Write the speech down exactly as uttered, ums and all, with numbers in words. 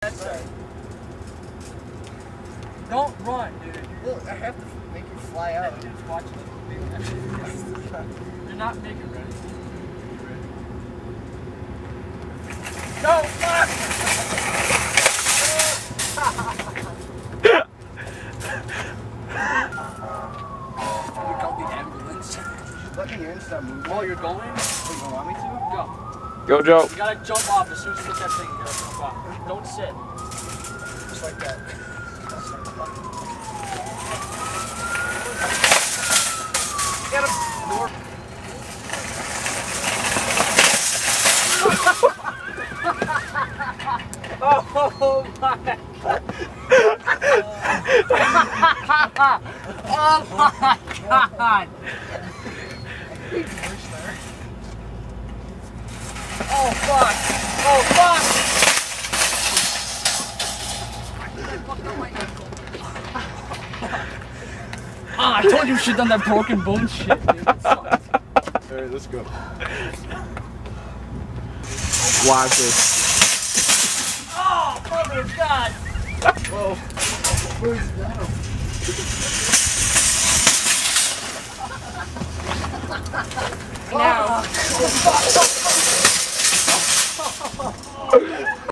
That's right. Don't run, dude. Look, I have to make you fly out. That dude's watching the movie. You're not making ready. No, fuck! You call the ambulance. Let me in, stop moving. Oh, you're going? Oh, you don't want me to? Go. Go, Joe. You gotta jump off as soon as you hit that thing. You gotta jump off. Don't sit. Just like that. Get him. Door. Oh my god. Oh my god. Oh fuck! Oh fuck! Ah, I told you you should have done that broken bone shit, dude. Alright, let's go. Watch this. Oh, mother of God! Whoa. Where's down? Now.